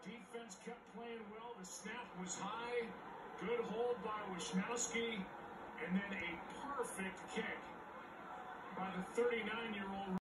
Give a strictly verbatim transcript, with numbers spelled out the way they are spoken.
Defense kept playing well. The snap was high. Good hold by Wisnowski. And then a perfect kick by the thirty-nine-year-old